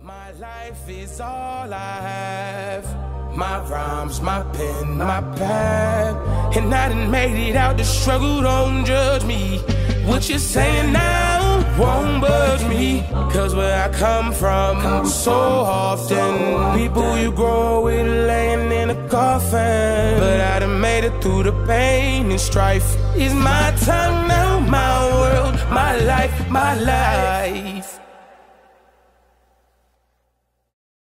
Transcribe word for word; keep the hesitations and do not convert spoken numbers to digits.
My life is all I have. My rhymes, my pen, my pad. And I done made it out the struggle, don't judge me. What you're saying now won't budge me. Cause where I come from, so often people you grow with laying in a coffin. But I done made it through the pain and strife. It's my time now, my world, my life, my life.